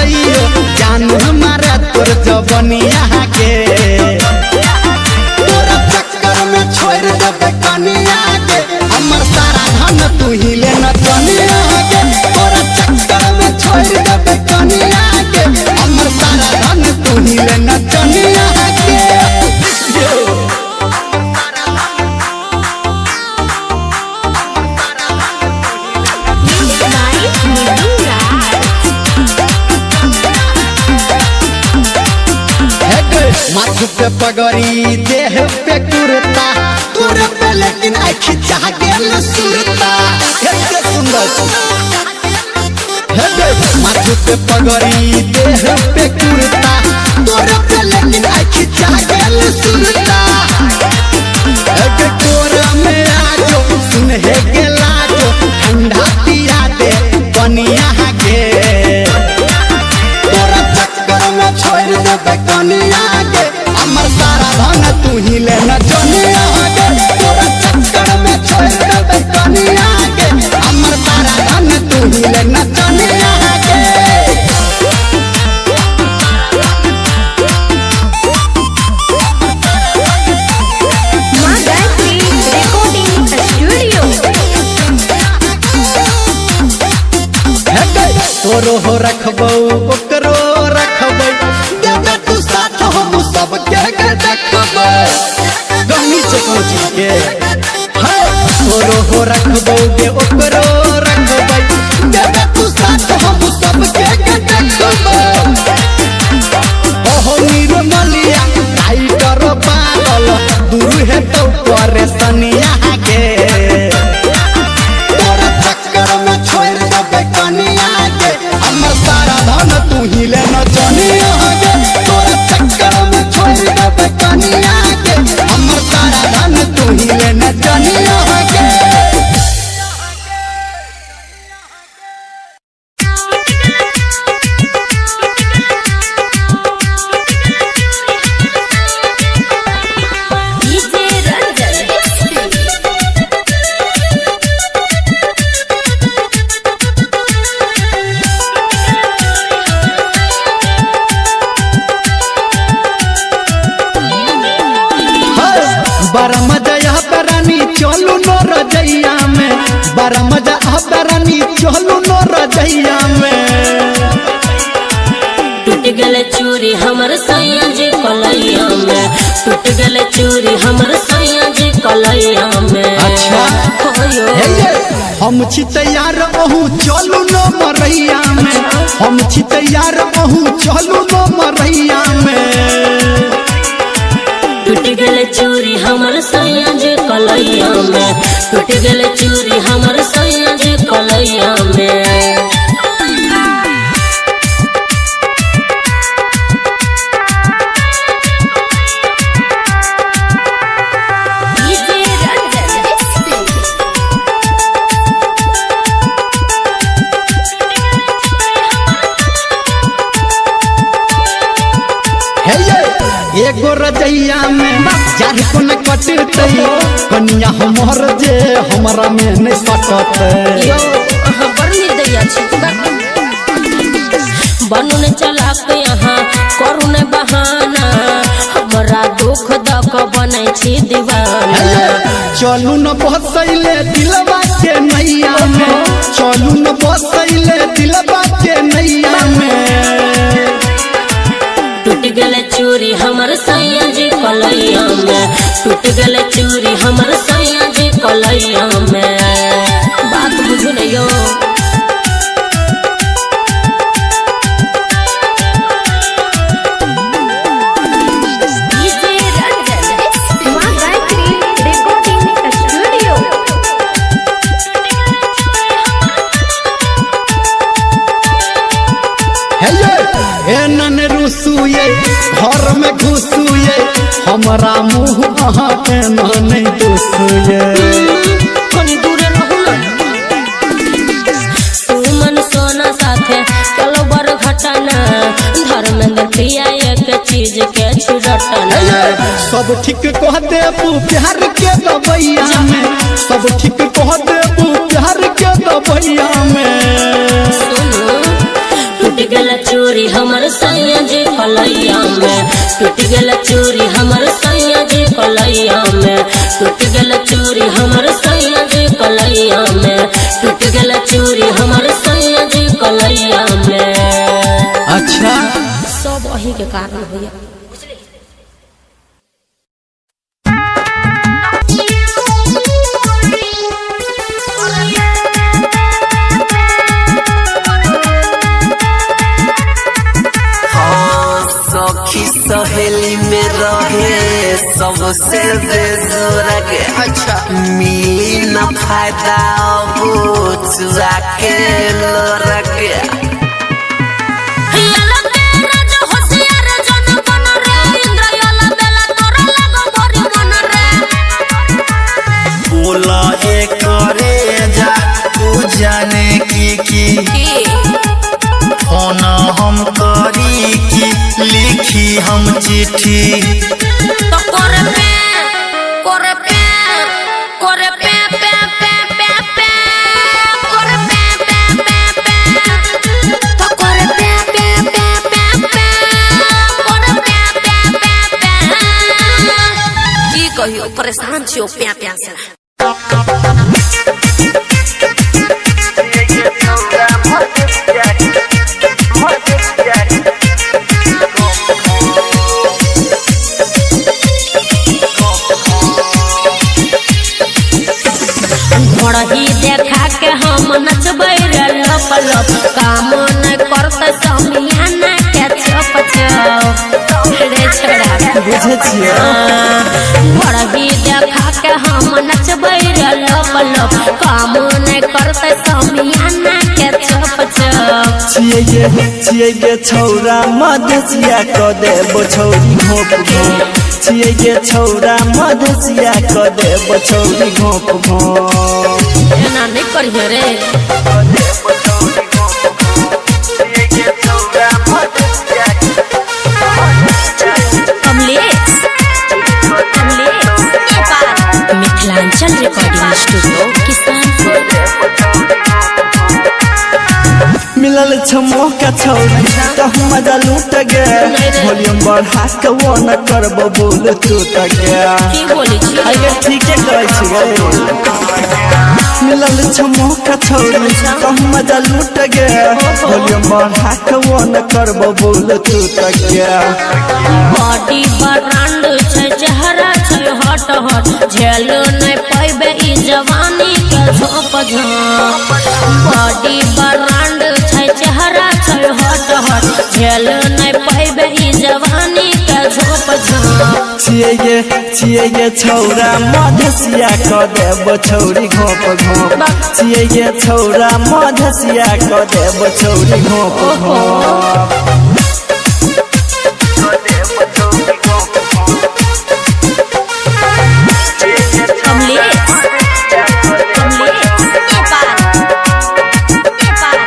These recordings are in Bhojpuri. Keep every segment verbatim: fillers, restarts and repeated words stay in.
कहियो जान हमारा तोर जवनिया के तोरा चक्कर में छोड़ देबे कनिया के हमर सारा धन तू ही ले न कनिया के तोरा चक्कर में छोड़ देबे कनिया के हमर सारा धन तू ही ले न कनिया के माथु पे पगड़ी देह पे कुर्ता तोरे पे लेकिन आँखी चाह गेल सुरता हे सुंदर हे माथु पे पगड़ी देह पे कुर्ता तोरे पे लेकिन आँखी चाह गेल सुरता हे तोरा में आजो सुन हे गेला जो ठंडा पिया दे बनिया के तोरा चक्कर में छोड़ देबे कनिया के हमर सारा धन तू ही ले न जनिया के तोरा चक्कर में छोड़ देबे कनिया के हमर सारा धन तू ही ले न जनिया के मां गायत्री रिकॉर्डिंग स्टूडियो हे तोरो हो रखबो ओकरो रखबै देबे तू साथ हम सब के देखबै गहनी से कोच के तोरो हो रखबो गे ओकरो रखबै देबे तू साथ हम सब के देखबै ओहो निर्मलिया आई करो पागल दूर है तो परेशानिया के तोरा चक्कर में छोड़ देबे कनिया के हमर सारा धन तू ही ले न जनिया के तोरा चक्कर में छोड़ देबे कनिया के हमर सारा धन तू ही ले न जनिया के बड़ा मजा यहाँ पे रानी चलू नो रजैया में बड़ा मजा यहाँ पे रानी चलू नो रजैया में टूट गले चूरी हमर सैया जी कलैया में टूट गले चूरी हमर सैया जी कलैया में अच्छा हे ये हम छी तैयार बहु चलू नो मरैया में हम छी तैयार बहु चलू नो मरैया में टूट गले चूरी हमर सैया जी कलैया में टूट गले चूरी हमर सैया जी कलैया में एगो रजैया में जार को न कटते कनिया हमर जे हमरा में नहीं सकते बनू ने चला के यहाँ करू ने बहाना हमरा दुख दक बनै छी दीवाना चलू न बसैले दिलवा के नैया में चलू न बसैले दिलवा के नैया में टूट गले चूरी हमर सैया जी कलैया में टूट गले चूरी हमर सैया जी कलैया में बात बुझू नहीं घर में घुसुए हमारा मुँह अहाँ के नहीं दुसुए कनी दूर सुमन सोना साथे चलो बर घटना धर्मेंद्र प्रिया एक चीज के छुरटना सब ठीक कह देबू प्यार के दबैया में सब ठीक कह देबू प्यार के दबैया में टूट गला चूरी चूरी हमर सैया जी कलैया में टूट गल चूरी हमर सैया जी कलैया में टूट गल चूरी हमर सैया जी कलैया में टूट गल चूरी हमर सैया जी कलैया में। अच्छा सब वही के कारण भैया। सखी सहेली में रहे सबसे बेजोरा के अच्छा मिली न फायदा अब चुरा के लोरा के बोला एक करे जा तू जाने की की फोन हम करी की लिखी हम चिट्ठी तो करे पे करे पे करे पे पे पे पे पे करे पे पे पे पे तो करे पे पे पे पे पे करे पे पे पे पे की कहियो परेशान छियो प्या प्या से। ही देखा के हम नचबै रे लप लप काम न करत समियाना के चप चप रे छोड़ा बुझे छियै ही देखा के हम नचबै रे लप लप काम न करत समियाना के चप चप छियै गे छियै गे छौरा मधेसिया क देबो छौरी घोप घोप छियै गे छौरा मधेसिया क देबो छौरी घोप घोप एना नहीं करिए रे कमलेश कमलेश मिथिलांचल रिकॉर्डिंग स्टूडियो किसानपुर। मिलल छमो का छौरी तो मजा लूट गे वॉल्यूम बढ़ा के वो न करबो बोल टूट गया की बोली छी अरे ठीके कहै छी मिलल छमो का छौरी तो मजा लूट गे वॉल्यूम बढ़ा के वो न करबो बोल टूट गया बॉडी ब्रांड छै चेहरा छै हट हट झेल नहीं पैबे ई जवानी के झोप झोप बॉडी ब्रांड छै चेहरा छै हट हट झेल नहीं पैबे ई जवानी के झोप झोप छियै गे छियै गे छौरा मधेसिया क देबो छौरी घोप घोप छियै गे छौरा मधेसिया क देबो छौरी घोप घोप कमलेश कमलेश नेपाल नेपाल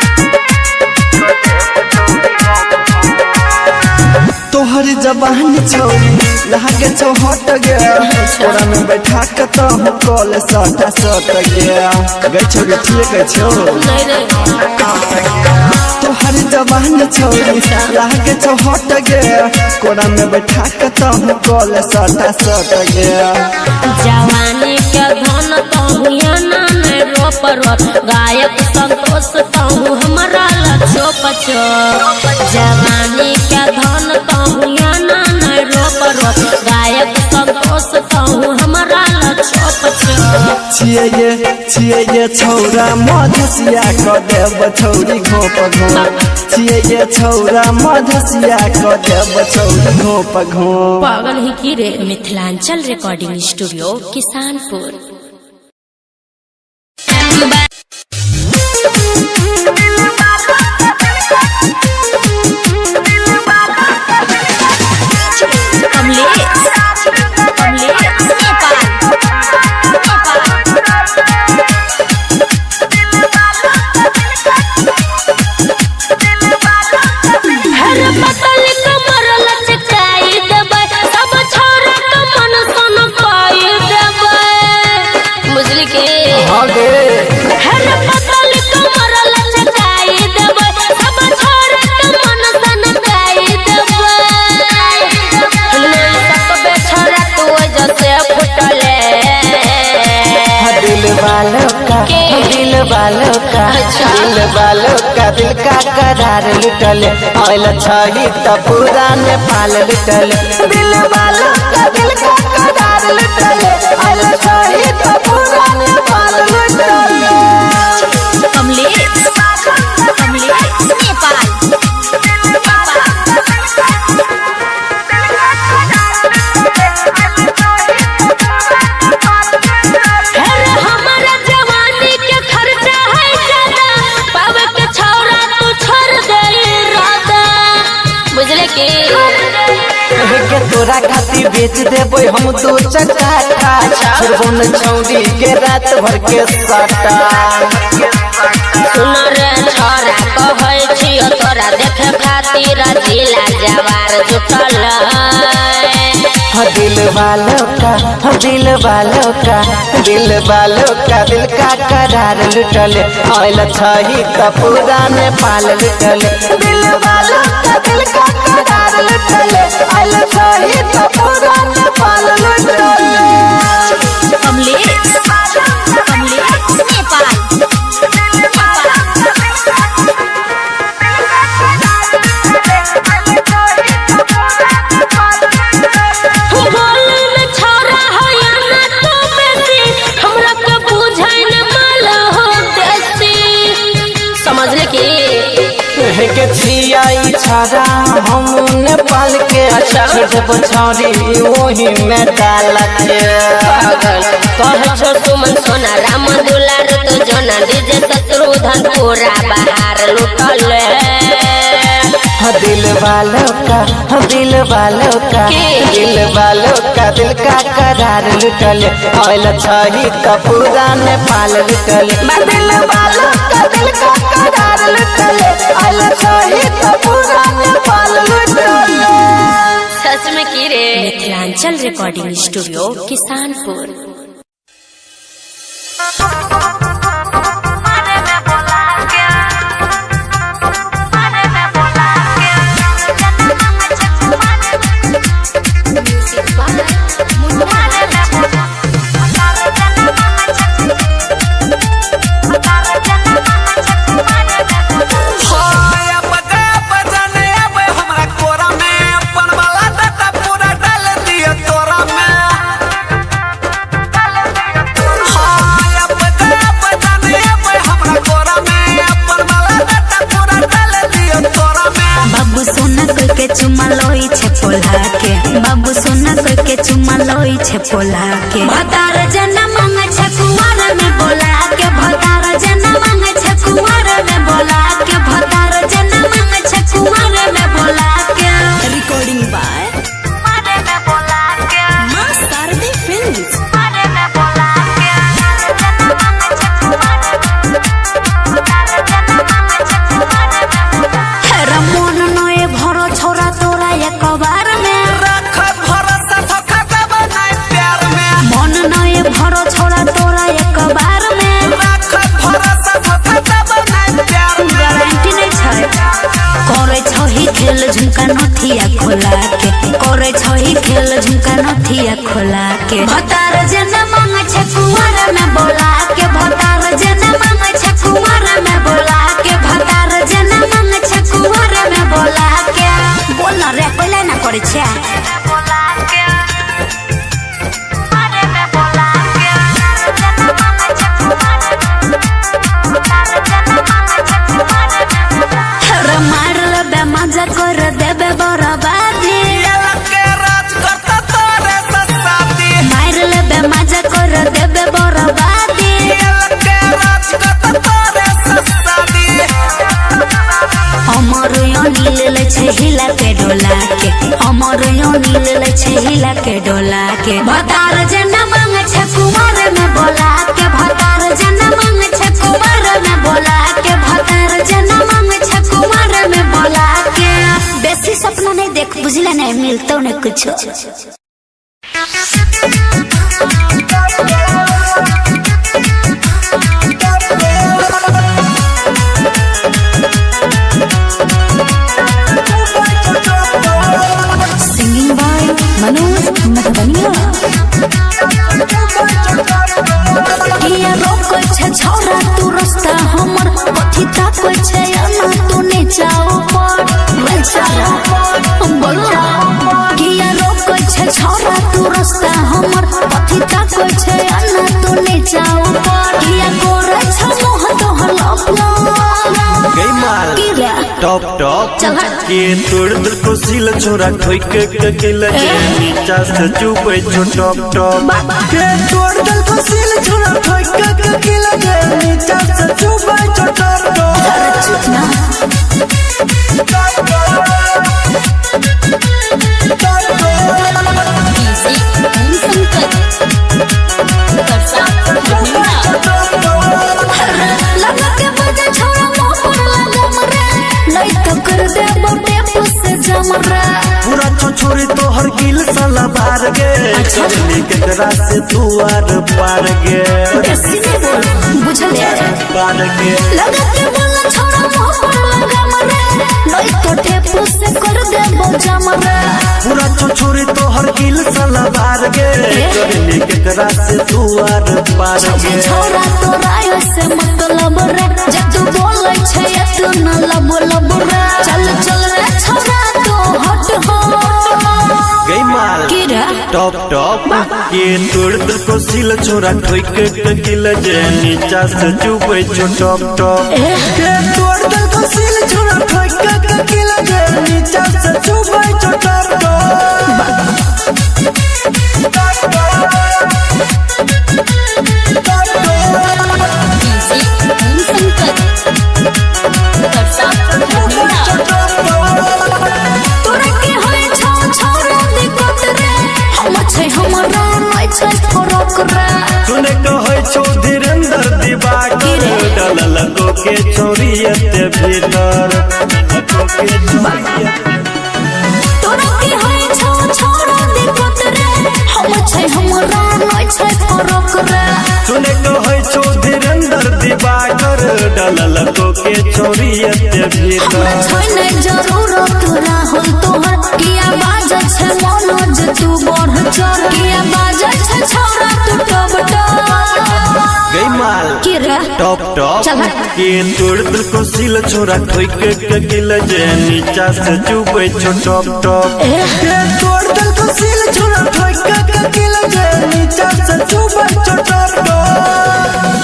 तोहर जबान छौरी लागे छौ हट गया ओरा में बैठा के तो हम कॉल सटा सट गया गई छौरी ठीक छौ नहीं नहीं तोहर जबान छौरी लागे छौ हट गया कोरा में बैठा के तो हम कॉल सटा सट गया जवानी के धन कहूँ ना नहीं रोप रोप गायक संतोष कहूँ हमारा लछो पछो जवानी के धन कहूँ ना नहीं रोप रोप गायक संतोष कहूँ हमारा लछो पछो छियै गे छियै गे छौरा मधेसिया क देबो छौरी घोप घोप छियै गे छौरा मधेसिया क देबो छौरी घोप घोप पागल ही की रे। Mithilanchal recording studio Kisanpur. कमलेश कमलेश नेपाल हर पतल कमर लचकाई देबै सब छोरा के मन सन पाई देबै बुझली के हर पतल कमर लचकाई देबै सब छोरा के मन सन वालों का दिल वालों का दिल का करार लुटल आयल छही त पूरा नेपाल लुटल दिल वालों का दिल का करार लुटल आयल छही त पूरा नेपाल लुटल कमलेश कमलेश नेपाल के तोरा खाती बेच देबो हम दो चक्का छोड़बो न छौरी के रात भर के सटा सुन रे छोरा कहै छियो तोरा देखे खातिर जिला जवार जुटल दिल वालों का दिल वालों का दिल वालों का दिल का करार लुटल आयल छही त पूरा नेपाल लुटल दिल वालों का दिल का करार लुटल आयल छही त पूरा नेपाल लुटल कमलेश कमलेश नेपाल के छिया छाड़ा हम नेपाल के छोड़ छौरी वही में डाल के कह छो सुमन सोना राम दुलार तो जना डीजे शत्रुधन पूरा बाहर लुटल दिल वालों का दिल वालों का दिल वालों का दिल का करार लुटल आयल छही त पूरा नेपाल लुटल दिल वालों का दिल का करार लुटल आयल छही त पूरा नेपाल लुटल सच में की रे मिथिलांचल रिकॉर्डिंग स्टूडियो किसानपुर बाबू सोना कोई के चुमा लोई छे पोला के भतार जना मांग छे कुंवर में बोला के भतार जना मांग छे कुंवर में बोला के भतार जना मांग छे कुंवर में बोला के रिकॉर्डिंग बाय मारे में बोला के मास्टर दी फिल्म्स मारे में बोला के जना मांग छे कुंवर भतार जना मांग छे कुंवर में रमोन नए भरो छोरा तोरा एक बार में भरो छोड़ा तोरा एक बार में गारंटी नहीं छै करे छही खेल झुमका नथिया खोला के करे छही खेल झुमका नथिया खोला के भतार जना मांग छे कुंवर में बोला के भतार जना मांग छे कुंवर में बोला के भतार जना मांग छे कुंवर में बोला के बोल ना रे पहले ना करे छे मजा कर देबे बरबादी मार लेबे मजा कर देबे बरबादी अमर अनिल ले छे हिला के डोला के अमर अनिल ले छे हिला के डोला के भतार जना मांग छे कुंवर में बोला के भतार जना मांग छे कुंवर में बोला के भतार जना मांग छे कुंवर में बोला के बेसी सपना नहीं देख बुझला नहीं मिलतो न कुछ सिंगिंग बाय मनोज मधुबनिया ये रोक छे छौरा तू रास्ता हमर कथी ताकै छै ना तू नीचा ऊपर बेचारा बोला किया रोकै छै छौरा तू रास्ता हमर कथी ताकै छै ना तू नीचा ऊपर किया गोरे छ मोह तोहर अपना गई माल टॉप टॉप के तोड़ दिल को सील छोरा ठोक के के लगे नीचा से चुपे छो टॉप टॉप के तोड़ दिल को सील छोरा ठोक के के लगे नीचा से चुपे छो टॉप पूरा छोरी तो हर गिल साला बार गे चली के तरह से तू आर पार गे बुझले पार गे लगा के बोला छोरा मोह पर लगा मरे नई तो टेपू से कर दे बोझा मरे पूरा छोरी तो हर गिल साला बार गे चली के तरह से तू आर पार गे छोरा तो राय से मतलब रे जब तू बोले छे तू न लब लब रे चल चल रे छोरा तो हट हो गई माल टॉप टॉप के तोड़ दिल को सील छोरा ठोक के किल जे नीचा से चुपे छो टॉप टॉप के तोड़ दिल को सील छोरा ठोक के किल जे नीचा से चुपे छो टॉप तूने कहे छो धीरेन्द्र दिवाकर डलल को के छोरियत भीतर को के तोरा के होय छो छोरा दिक्कत रे हम छै हमरा नै छै फरक रे तूने कहे छो धीरेन्द्र दिवाकर डलल को के छोरियत भीतर छै नै जरूरत राहुल तोहर किया बाज छै मनोज तू बढ़ चढ़ किया बाज छै छोरा तू टब टब गई माल टॉप टॉप के तोड़ दिल को सील छोरा ठोक के किल जे नीचा से चुपे छो टॉप टॉप के तोड़ दिल को सील छोरा ठोक के किल जे नीचा से चुपे छो टॉप टॉप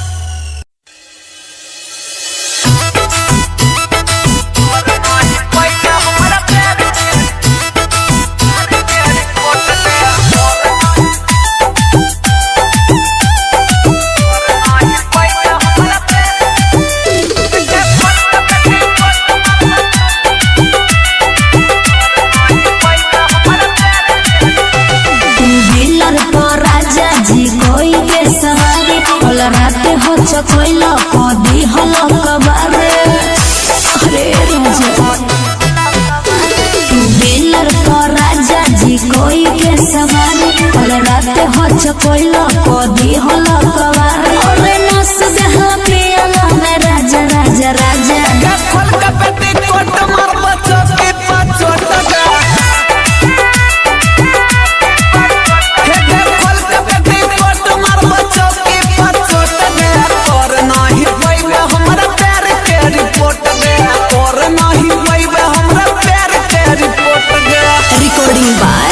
चकोइला कदी हलो कबारे अरे राजा तू बेलर का राजा जी कोई के सवारी कल रात हो चकोइला कदी हलो कबारे अरे नस देहा पियाला में राजा राजा राजा खोल का पेटी कोट मार बच्चों के पाँच टका खोल का पेटी कोट मार बच्चों के पाँच टका और नहीं वैबे हमरा प्यार के रिपोर्ट गया और नहीं वैबे हमरा प्यार के रिपोर्ट गया रिकॉर्डिंग बाय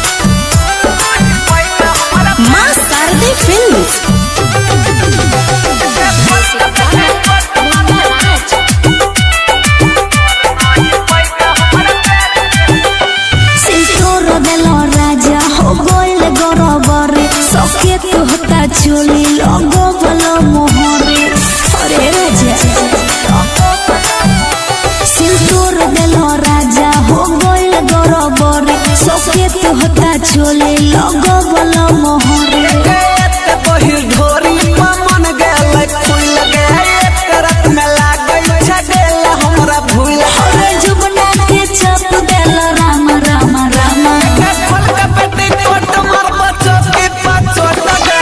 मां शारदे फिल्म्स चोली लगो बलो मोहरे अरे राजा सिंदूर देलो राजा हो गोल गरबरे सके तो होता चोली लगो बलो मोहरे पहिल ढोरी मन गेल खुल गए करत में लागल छगेल हमरा भूल अरे जुबना के चप देलो राम राम राम खोल का पेटी कोट मार बच्चों के पाँच टका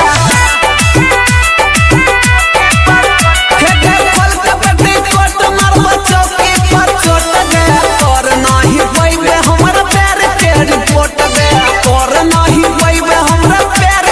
खोल का पेटी कोट मार बच्चों के पाँच टका और नहीं वैबे हमरा प्यार के रिपोर्ट गया और नहीं वैबे हमरा प्यार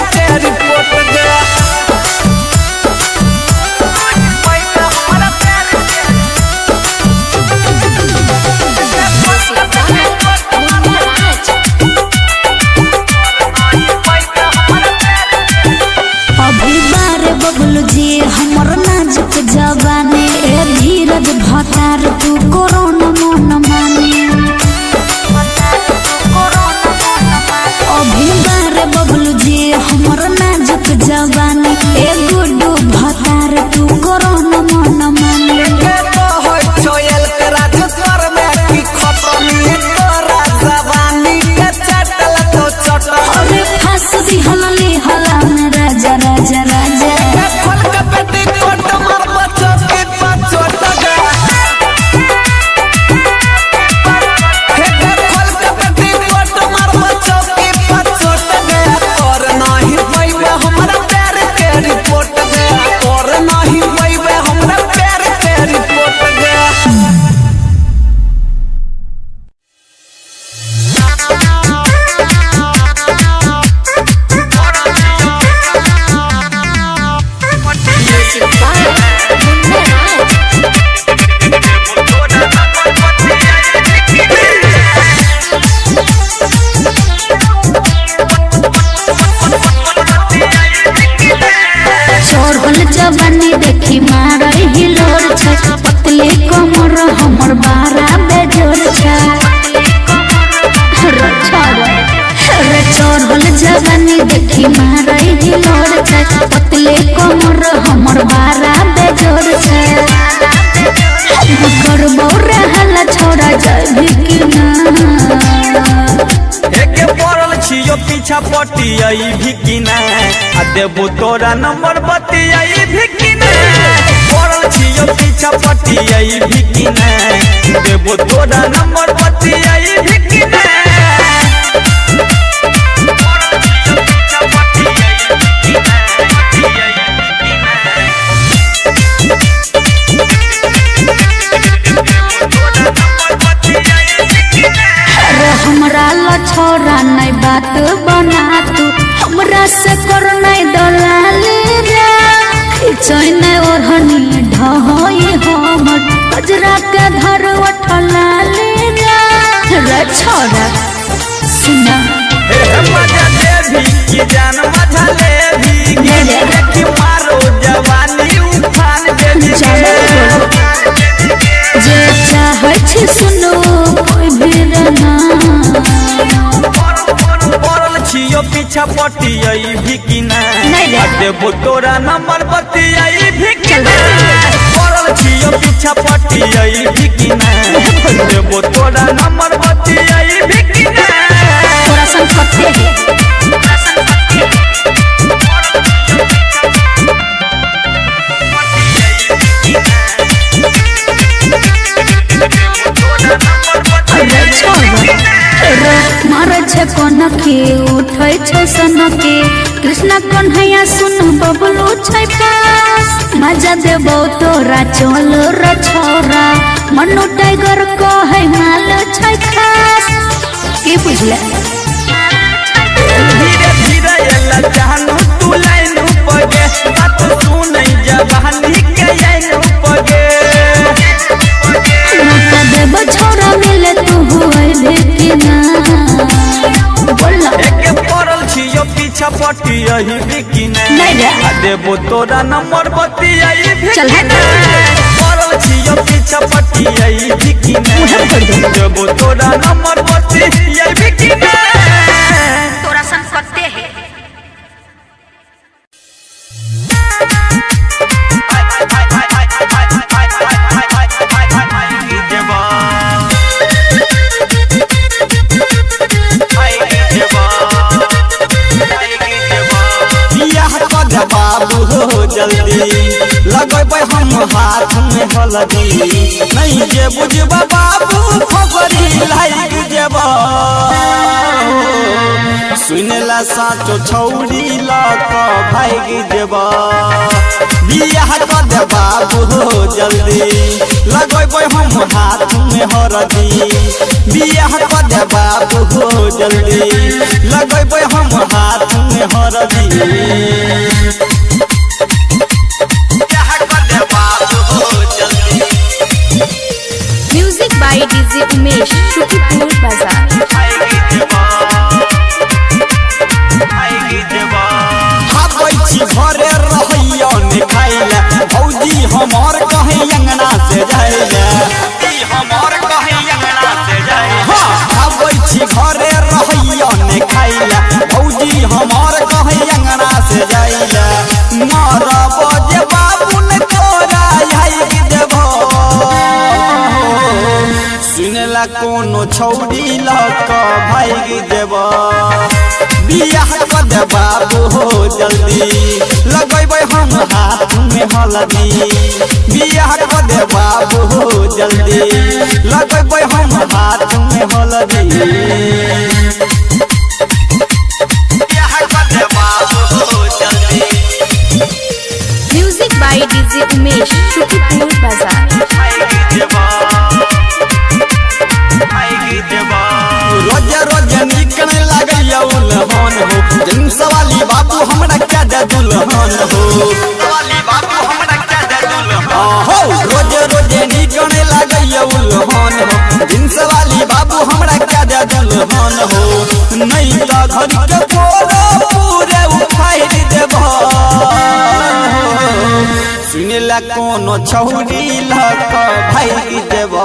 जवानी देखी मारई हिलोर छै पतले कमर हमर बारा बेजोर छै करबो रहल छोड़ा जाय भिकिना एके पड़ल छियो पीछा पटियाई भिकिना आ देबो तोरा नंबर बतियाई भिकिना पड़ल छियो पीछा पटियाई भिकिना देबो तोरा नंबर बतियाई भिकिना हमरा लछोरा नहीं बात बना तू हमरा से कर नहीं दलाली रे खिचैन ओढ़नी ढहई हमर हजरा के धर उठलाली रे छोरा सुना मजा देवी की जान मजा लेवी देखी मारो जवानी उफान देवी जे चाहे छी सुनो कोई बिरना पड़ल छियो पीछा पटियाई भिकिना देबो तोरा नंबर बतियाई भिकिना पड़ल छियो पीछा पटियाई भिकिना देबो तोरा नंबर बतियाई भिकिना तोरा संग कते है मारे छे कनके उठै छे सनके कृष्ण कन्हैया सुन बबलू छै पास मजा देबो तोरा चल रे छोरा मनु टाइगर कहे माल छै खास की बुझले धीरे धीरे एला जानू तू लाइन पगे बात सुनै जवानी के आइन पगे मत देब छोरा मिले तू होय भिकिना बोल एके पड़ल छियो पीछा पटियाई भिकिना नहीं रे आ देबो तोरा नंबर बतियाई चल भिकिना पड़ल छियो पीछा पटियाई भिकिना देबो तोरा नंबर बतियाई भिकिना तोरा संग कते है बाबू हो जल्दी लगेबै हम हाथ में हल्दी नहीं जे बुझबा बाबू खबरी लाग जेबा सुनला साचो छौरी लक भाग जेबा बियाह कर दे बाबू हो जल्दी लगेबै हम हाथ में हल्दी बियाह कर दे बाबू हो जल्दी लगेबै हम हाथ में हल्दी music by DJ Umesh Shukripur बाजार घरे रहिया निखाइले भौजी हमार कहे अंगना से जाइले हमार कहे अंगना से जाइले आबै छी घरे रहिया निखाइले भौजी हमार कहे अंगना से जाइले मारब जे बाबू ने तोरा आई देबो सुनला कोनो छौरी लक भाग देबो बियाह कर दे बाबू हो जल्दी लगेबै हम हाथ में हल्दी बियाह कर दे बाबू हो जल्दी लगेबै हम हाथ में हल्दी बियाह कर दे बाबू हो जल्दी music by DJ Umesh Shukripur बाजार रोज रोज निकल लगैया उलहन हो जिनस वाली बाबू हमरा क्या दे दुल्हन हो वाली बाबू हमरा क्या दे दुल्हन हो रोज रोज निकल लगैया उलहन हो जिनस वाली बाबू हमरा क्या दे दुल्हन हो नहीं तो घर के बोरा पूरे उठाई देबो सुनला कोनो छौरी लक भाग देबो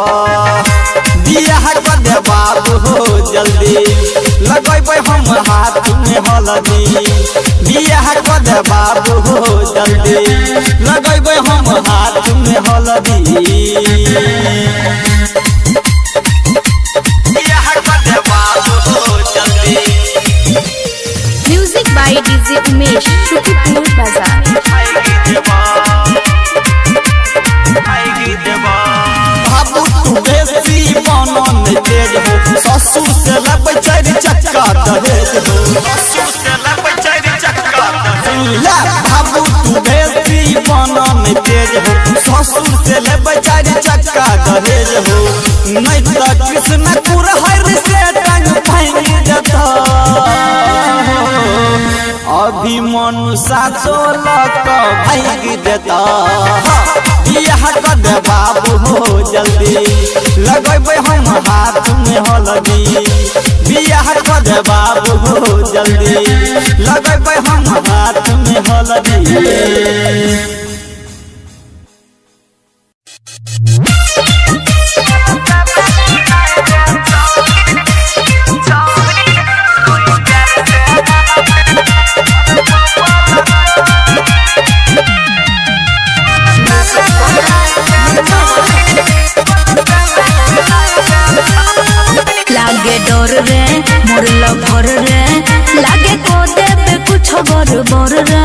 बियाह कर दे बाबू हो जल्दी लगेबै हम हाथ में हल्दी हलदी बियाह कर दे बाबू हो जल्दी लगैबे हम हाथ में हलदी बियाह कर दे बाबू हो जल्दी। Music by DJ Umesh Shukipur बाजार। बाबू तू बेसी बनन तेज हो ससुर से लब चारि चक्का दहेज हो ससुर से लब चारि चक्का दहेज बाबू तू बेसी बनन तेज हो ससुर से लब चारि चक्का दहेज हो नहीं तो कृष्णपुर हर से टंग भांग जता अभी मनुष्य सोलह का भांग देता बियाह कर दे बाबू हो जल्दी लगैबे हम हाथ में हलदी बियाह कर दे बाबू हो जल्दी लगैबे हम हाथ में हलदी। लागे डर रे मोर लभर रे लागे को देबे कुछ बर बर रे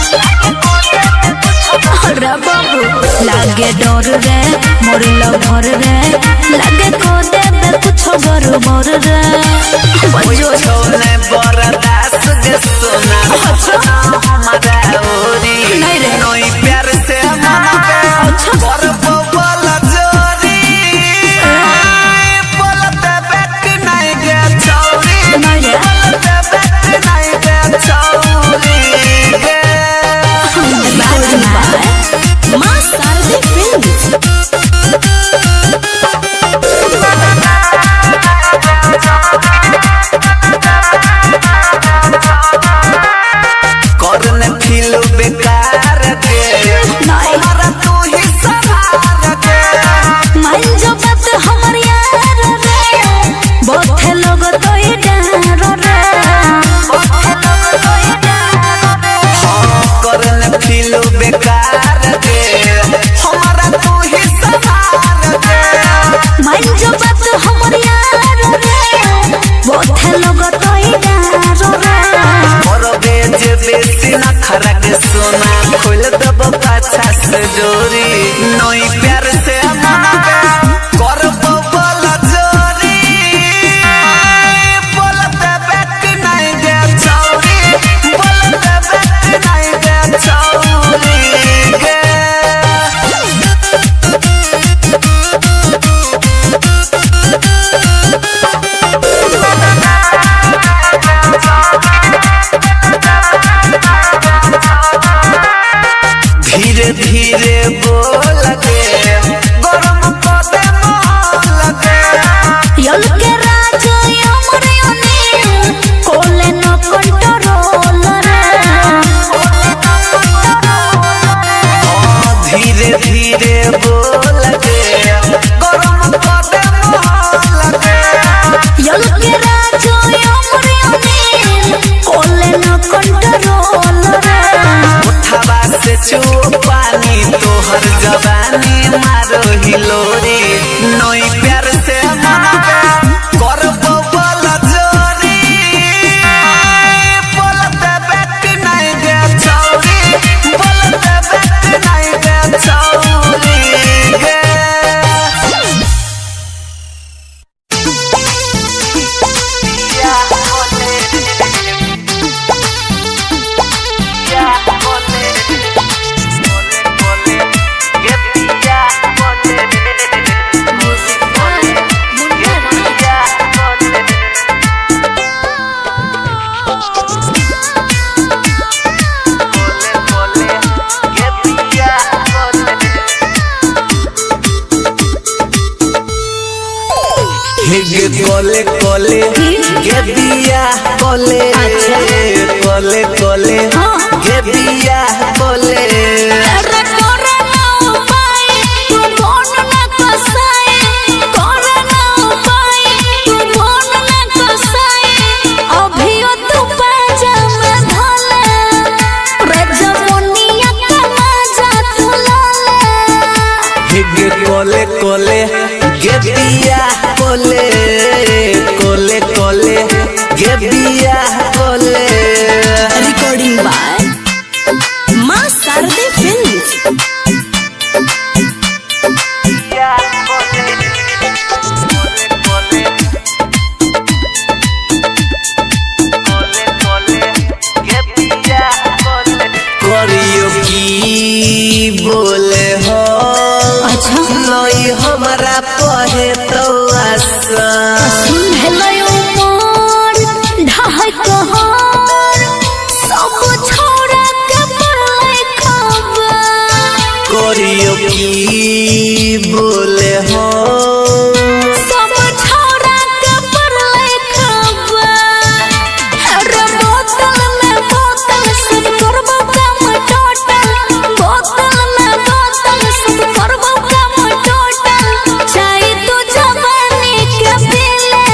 अरे बाबू लागे डर रे मोर लभर रे लागे को देबे कुछ बर बर रे बजो छोने बरदास के सोना हमारा ओरी नहीं रे नई प्यार से मन पे अच्छा पर बबल जोरी बोलते बैठ नहीं गे चौरी नहीं रे बोलते बैठ नहीं गे चौरी गे मां शारदे फिल्म्स। करने फील बेकार के हमारा तू ही सहारा के मान जो बात हमर यार रे बहुत लोग तो ये डर रे करने फील बेकार के हमारा तू ही सहारा के मान जो बात हमर यार रे बहुत लोग तो ये डर रे और बेज बेसी न खरा के सोना खोल दब पाछा से डोरी नई प्यार से मन पे कर बबल जोरी बोलते बैठ नहीं गे चौरी बोलते बैठ नहीं गे चौरी गे धीरे धीरे बोल के गरम पदे मोल के यल के राज हमर योनी कोले न कंट्रोल रे धीरे धीरे बोल के गरम पदे मोल के यल के राज हमर योनी कोले न कंट्रोल रे उठावा से छू पानी तोहर जवानी मारो हिलोरी नई प्यार से मन पे कर बबल जोरी बोलते बैठ नहीं गे चौरी बोलते बैठ नहीं गे चौरी गे गे कोले कोले गे बिया कोले कोले कोले गे बिया कोले अरे कोरे ना उपाय तू फोन ना कसाए कोरे ना उपाय तू फोन ना कसाए अभी तू पाजा की बोले हो सब छोरा के परले खबर अरे बोतल में बोतल सब करबो काम टोटल बोतल में बोतल सब करबो काम टोटल चाहे तू जवानी के पीले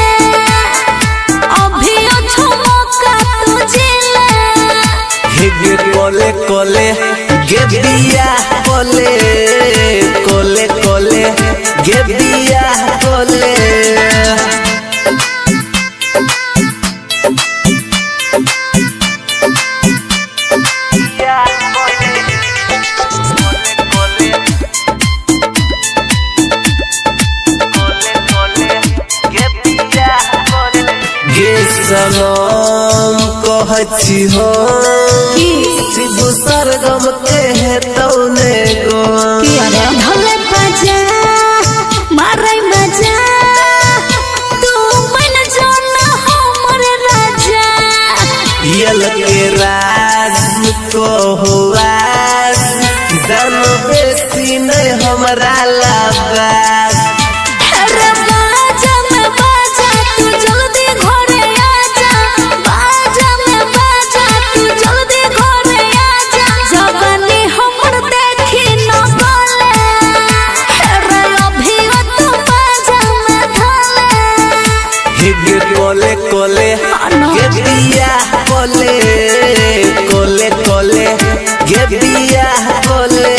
अभी अच्छो मौका तुझे गे कोले कोले गे बिया कोले कोले कोले गे बिया कोले गे सनम कहती हो शिव सरगम के है तौने गो भले बजा मारे मजा तू मन जाना हमर राजा यल के राज को हुआ जान बेसी नहीं हमारा लाबाज अरे बाजा में बाजा तू जल्दी घरे आजा बाजा में बाजा तू जल्दी घरे आजा जवानी हमर देखी न बोले अरे अभी तू बाजा में ढले गे कोले कोले गे बिया कोले कोले कोले गे बिया कोले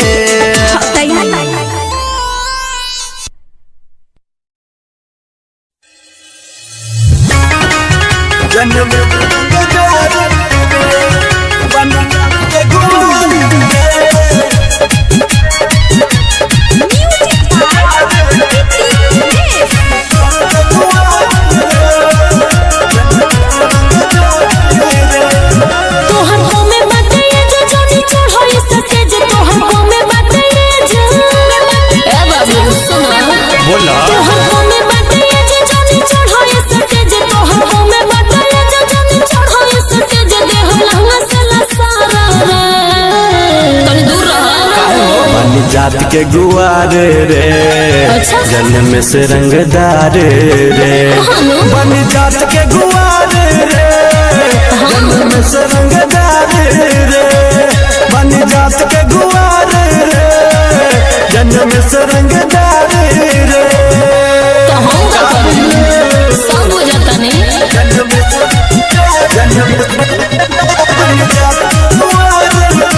तोहर को में बाटे जो जोनी चढ़ो इस स्टेज तोहर को में बाटे जो ए बाबू सुनो बोला तोहर को में बाटे जो जोनी चढ़ो इस स्टेज तोहर को में बाटे जो जोनी चढ़ो इस स्टेज देह लहंगा से लसारा रे तनी दूर रह बन जात के गुआर रे अच्छा। जन्म से रंगदार रे बन जात के गुआर रे जन्म से रंगदार रे बन जात के गुआर रे जन्म से रंगदार रे तो हम का करें सब हो जाता नहीं जन्म से जन्म बन जात के गुआर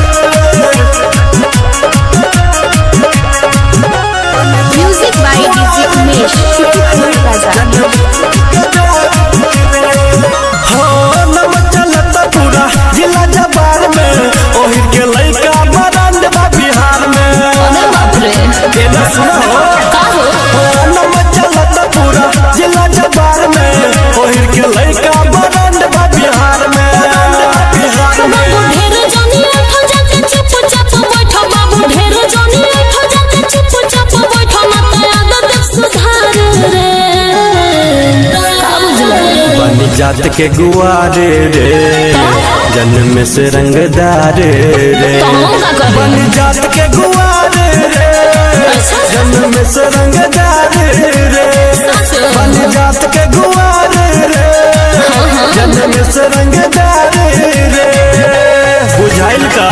म्यूजिक बाय डीजे उमेश शुक्रिया बाजार हो नम चलत पूरा जिला जबार में ओहिर के लइका बरंड बा बिहार में अरे बाप रे के न सुनो का हो हो नम चलत पूरा जिला जबार में ओहिर के लइका बरंड बा बिहार में बिहार में बाबू ढेर जानी उठ जाके चुप चाप बैठो बाबू ढेर जानी उठ जाके चुप चाप बैठो ना तो आदत सुधार रे का बुझला बन जात के गुआर रे जन्म से रंगदार रे तो हम का करें बन जात के गुआर रे जन्म से रंगदार रे बन जात के गुआर रे जन्म से रंगदार रे बुझाइल का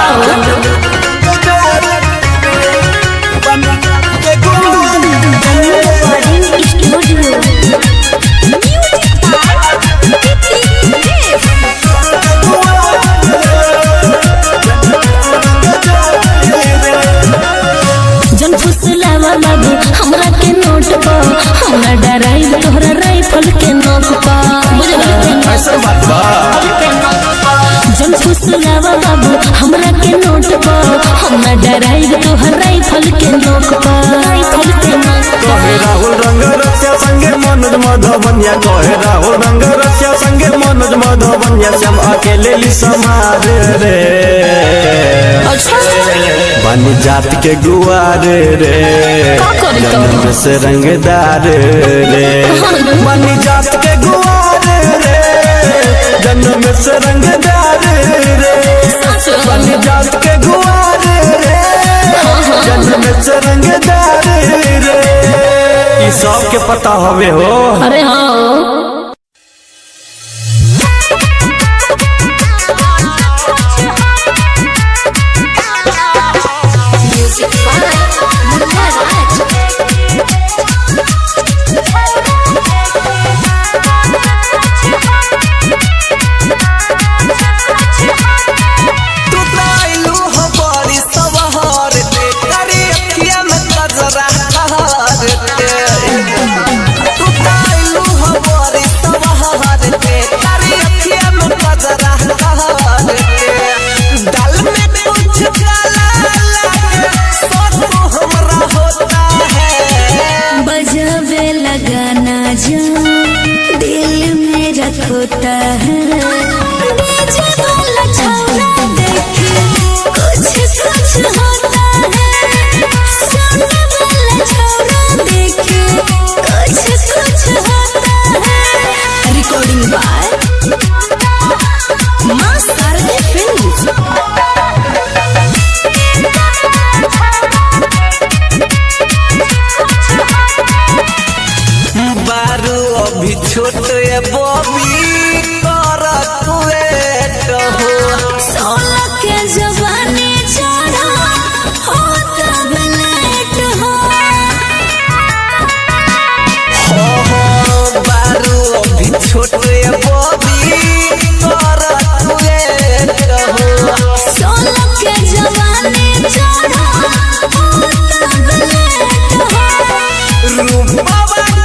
जन फुसलावा बाबू हमरा के नोट पा हमरा डराई तोहरा राइफल के नोक पा बुझला ऐसा बात बा जन फुसलावा बाबू हमरा के नोट पा हमरा डराई तोहरा राइफल के नोक पा राइफल के नोक पा कहे राहुल रंग रस्या संगे मनोज मधवनिया कहे राहुल रंग रस्या संगे मनोज मधवनिया श्याम अकेले ली समार रे अच्छा बन जात के गुआर रे का करी तो? जन्म से रंगदार रे बन जात के गुआर रे जन्म से रंगदार रे सच बन जात के गुआर रे जन्म बेच रंगदार रे। ई सब के पता हवे हो। अरे हाँ होता है डीजे वाला छौरा देखे कुछ कुछ होता है सामने वाला छौरा देखे कुछ कुछ होता है। रिकॉर्डिंग बाय मां शारदा फिल्म्स। बारू अभी छोट है बॉबी करत वेट हो सोलह के जवानी चढ़ा होता ब्लेट हो हो हो बारू अभी छोट है बॉबी करत वेट हो सोलह के जवानी चढ़ा होता ब्लेट हो रूपा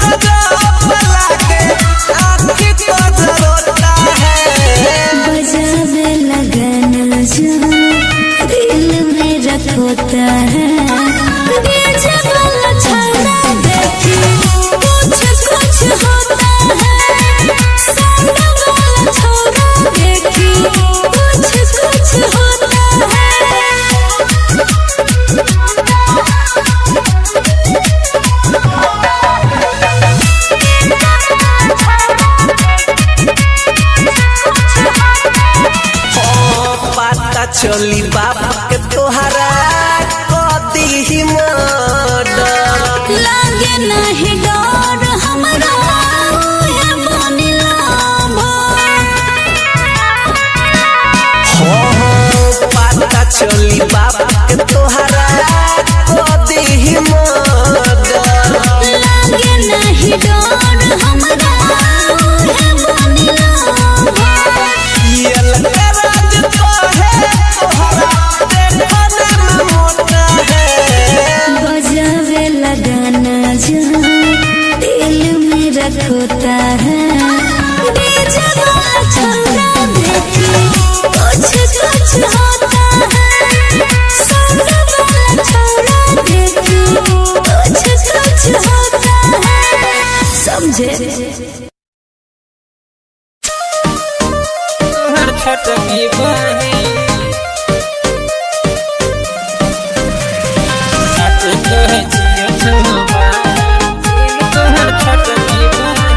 बजावे लगना जो दिल में रखोता है डीजे वाला छौरा देखे कुछ कुछ होता है सामने वाला छौरा देखे कुछ कुछ होता है। चली बाप के तोहरा कदी ही मर्डर लागे नहीं डर हमरा उहे बनिला हो हो पता चली बाप के तोहरा कदी ही मर्डर लागे नहीं डर हमरा उहे बनिला ये लराज कहे तोहरा देखने में मोटा है बजावे लगाना जो दिल में रखोता है डीजे वाला छौरा देखे कुछ कुछ होता है सामने वाला छौरा देखे कुछ कुछ होता है। समझे हर छटकी बही साथ कहे जियो छुबा हर छटकी बही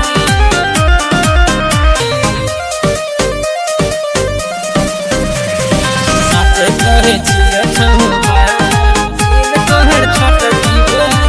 साथ कहे जियो छुबा हर छटकी बही।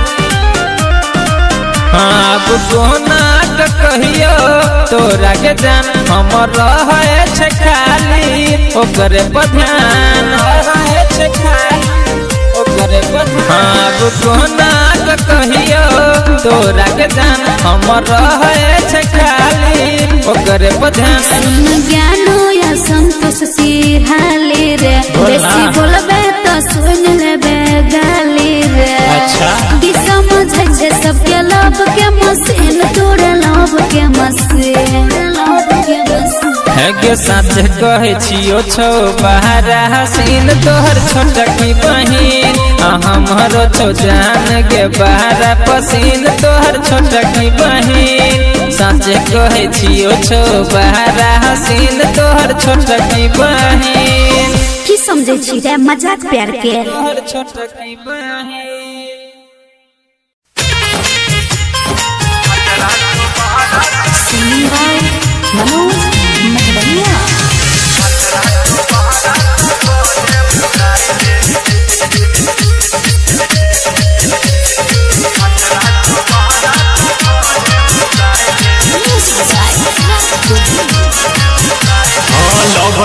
हाँ अब कोना तो कहियो तोरा के जान हमर रहे छे खाली ओकरे पर ध्यान रहे छे खाली ओकरे पर ध्यान। हाँ अब कोना तो कहियो तोरा के जान हमर रहे छे खाली ओकरे पर ध्यान। ज्ञानो या संतोष सिरहाली रे बेसी बोलबे तो सुन लेबे गाली रे। अच्छा की समझ छे सबके लब के मशीन तोड़े लब के मशीन लब के मशीन। है गे साथ कहे छियो छो बहारा हसीन तोहर छोटकी बहिन हमरो छो जान गे बहारा पसीन तोहर छोटकी बहिन। साथ कहे छियो छो बहारा हसीन तोहर छोटकी बहिन। की समझे छी रे मजाक प्यार के तोहर छोटकी बहिन। मनोज महबनिया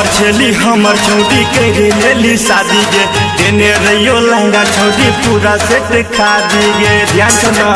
छेली हमर छौड़ी के लेली शादी गे देने रहियो लहंगा छौड़ी पूरा सेट खा दी गे ध्यान सुनो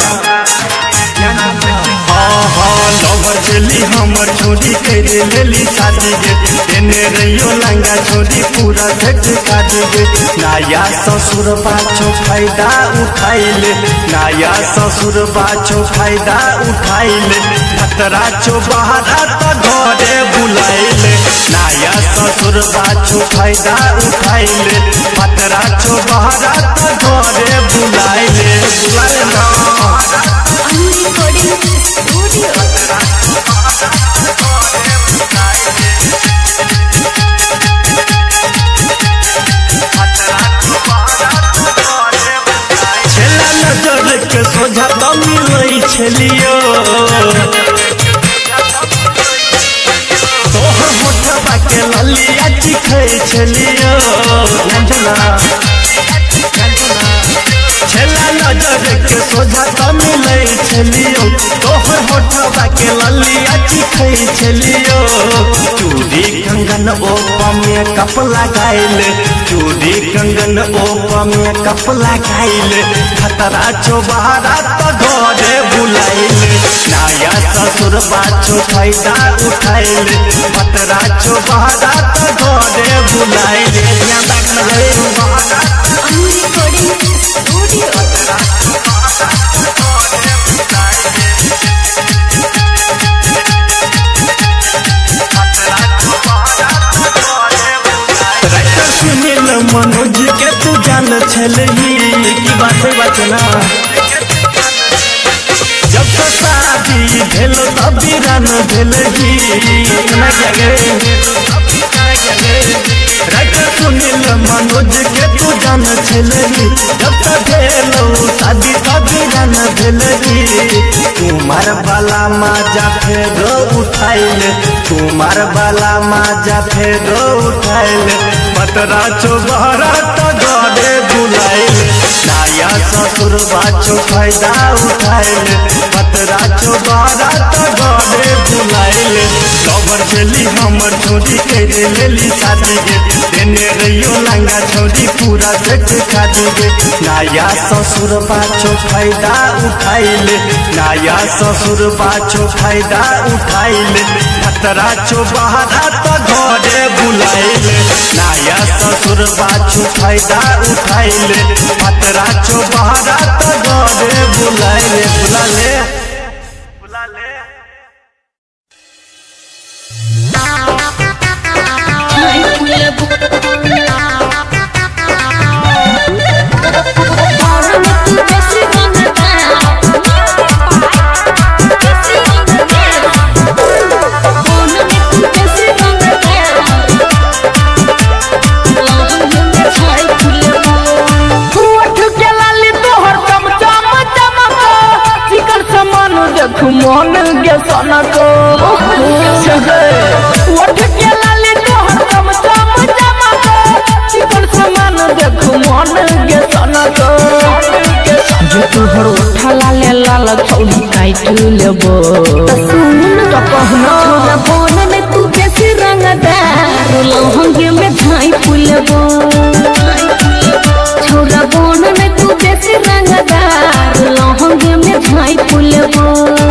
हाँ हाँ लवर छेली हमर छौड़ी के लेली शादी गे देने रहियो लहंगा छौड़ी पूरा सेट खा दी गे नया ससुर बाछो फायदा उठाइले नया ससुर बाछो फायदा उठाइले खतरा छो बाहर तो घरे बुलाइले नया ससुर बाछो फायदा उठाइले खतरा छो बाहर तो घरे बुलाइले बुलाइले ना छेला नजर के सोझा तो मिलई छलियो तोहर होठबा के ललिया चिखै छलियो छेला नजर के सोझा तो मिलई छलियो तोहर होठबा के ललिया चिखै छलियो चूड़ी कंगन ओप में कप लगाइले चूड़ी कंगन ओप में कप लगाइले खतरा छो बाहरा तो घरे बुलाइले नया ससुर बाछो फायदा उठाइले खतरा छो बाहरा तो घरे बुलाइले ध्यान रखना मनोज के तू जान छलही की बात बचना जब तो शादी भेल तब बीरान भेलही राइटर सुनील मनोज के तू जान छलही जब तो भेल शादी तब बीरान भेलही कुमार बाला माजा फेरो उठाइले कुमार बाला माजा फेरो उठाइले पतरा छो बहरा तो घरे बुलाइले नया ससुर बाछो फायदा उठाइले पतरा छो बहरा तो घरे बुलाइले लवर छेली हमर छौड़ी के लेली शादी गे देने रहियो लहंगा छौड़ी पूरा सेट खा दी गे नया ससुर बाछो फायदा उठाइले नया ससुर बाछो फायदा उठाइले खतरा छो बहरा तो घरे बुलाइले नया ससुर बाछो फायदा उठाइले खतरा छो बहरा तो घरे बुलाइले बुलाले बुलाले मन के सनको उठ के लाले तोहर कम चम चमको चिकन समान देखो मन के सनको जो तोहर उठा लाले लाल छौड़ी काट लेबो त सुन तो कहना छोरा बोन में तू बेसी रंगदार लहंगे में झाई फुलबो छोरा बोन में तू बेसी रंगदार लहंगे में झाई फुलबो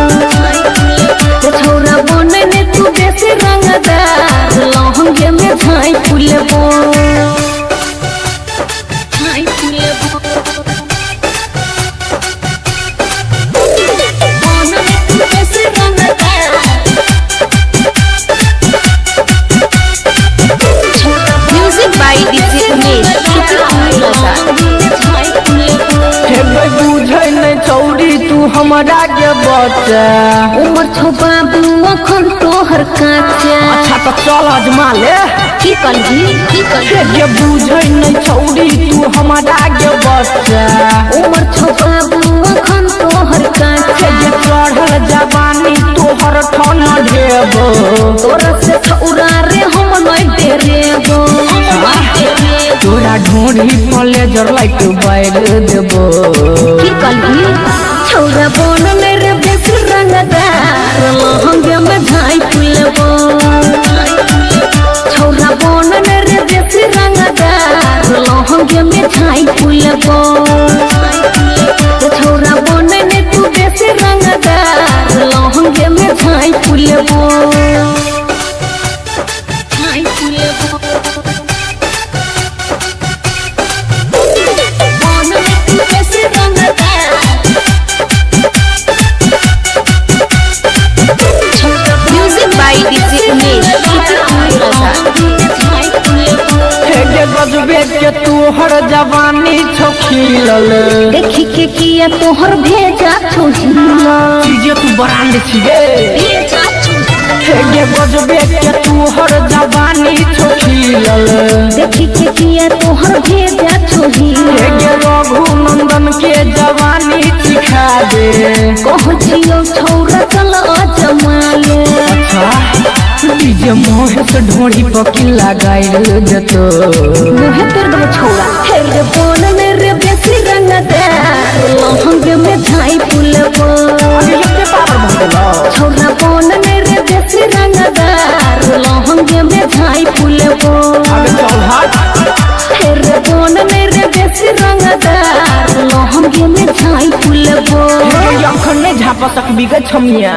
छोरा बोने ने तू बेसी रंगदार लहंगे में झाई फुलबो झाई फुलबो बोने में तू बेसी रंगदार म्यूजिक बाय डीजे उमेश बुझे नहीं छौड़ी तू हमारा के बच्चा उमर छो बाबू अखन तोहर काचा अच्छा तो चल अजमा ले की कलही की कलही ये बुझे नहीं छौड़ी तू हमारा के बच्चा उमर छो बाबू अखन तोहर काचा ये चढ़ल जवानी तोहर ठन ढेबो तोरा से छौरा रे हम नहीं डेरेबो तोरा ढोढ़ी फले जर लाइट बैठ देबो की कलही छौरा बोन मेरे बेस रंगदार लहंगे में झाई फुलबो छौरा बोन बनन रे देसी रंगदार लहंगे में छाई फूलबो छोरा बनन तू देसी रंगदार लहंगे में छाई फूलबो छाई फूलबो बनन तू देसी रंगदार म्यूजिक बाय डीजे उमेश गजबे के तोहर जवानी छखिलल देखी के किया तोहर भेजा छुहिला चीजे तू ब्रांड छिगे भेजा हे गजबे के तोहर जवानी छखिलल देखी के किया तोहर भेजा छुहिला हे रघु नंदन के जवानी सिखा दे कह छियो छौरा चल जमाले अच्छा डीजे मोहे से ढोड़ी पकी लगाइल जतो मुहे तोर दम छौरा हे रे बोन में रे बेसी रंगदार लहंगे में छाई फूलबो ये पावर मंगला छौरा बोन में रे बेसी रंगदार लहंगे में छाई फूलबो आगे चल हाथ हे रे बोन में रे बेसी रंगदार लहंगे में छाई फूलबो हे अखन ने झापा तक बिग छमिया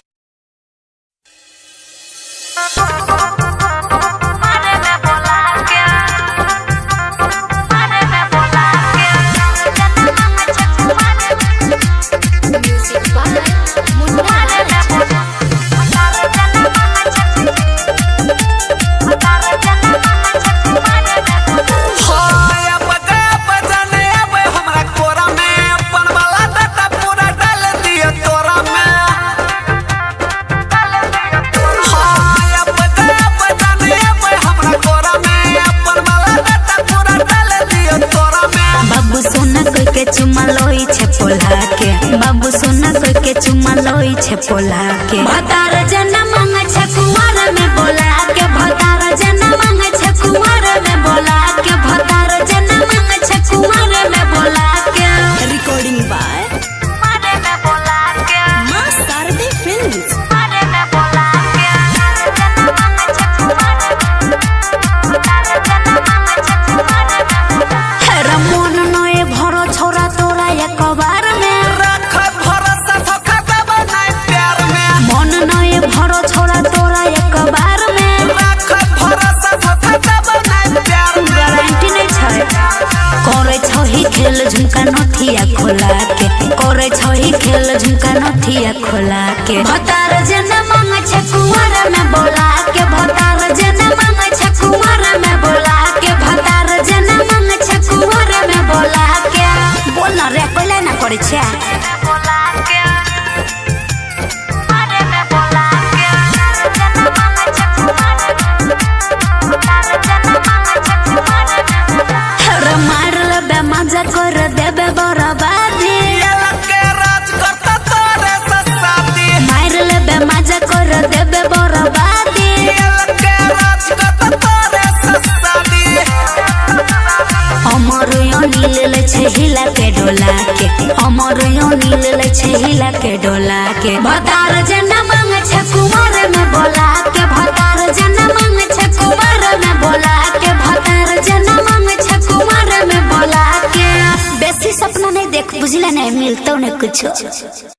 चुमा लोई छे पोला के बाबू सोना कोई के चुमा लोई छे पोला के भतार जना मांग छे कुंवर में बोला के भतार जना मांग छे कुंवर में बोला के भतार जना मांग छे कुंवर में बोला के रिकॉर्डिंग बाय मारे में बोला के मास्टर दी फिल्म्स मारे में बोला के जना मांग छे कुंवर भतार जना मांग छे कुंवर में रमोन नए भरो छोरा तोरा एक बार में रख भरोसा धोखा देब नहीं प्यार में मन नए भरो छोरा तोरा एक बार में रख भरोसा धोखा देब नहीं प्यार में गारंटी नहीं छै करे छही खेल झुमका नथिया खोला के करे छही खेल झुमका नथिया खोला के भतार जना मांग छे कुंवर में बोला के भतार जना मांग छे कुंवर में बोला के भतार जना मांग छे कुंवर में बोला के बोल ना रे कोइला ना करे छे बोला के मारे में बोला के जना मांग छे कुंवर भतार जना मांग छे कुंवर हर मारल बे मजा कर देबे बरबादी के राज करता तोरे से शादी मारल बे मजा कर देबे बरबादी के राज करता तोरे से शादी हमर यो नील छे हिला के डोला के हमर यो नील छे हिला के डोला के भतार जना मांग छे कुंवर में बोला के भतार जना मांग छे कुंवर में बोला के भतार जना मांग छे कुंवर में बोला के बेसी सपना नहीं देख बुझला नहीं मिलतो न कुछ।